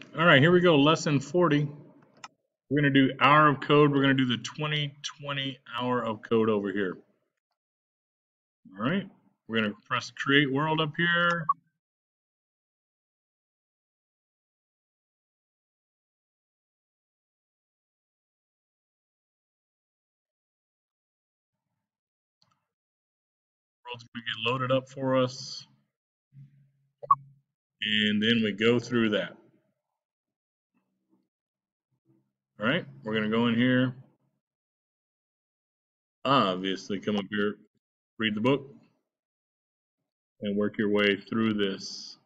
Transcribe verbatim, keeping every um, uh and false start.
All right, here we go. Lesson forty. We're going to do hour of code. We're going to do the twenty twenty hour of code over here. All right. We're going to press create world up here. World's going to get loaded up for us. And then we go through that. All right. We're going to go in here. Obviously, come up here, read the book, and work your way through this.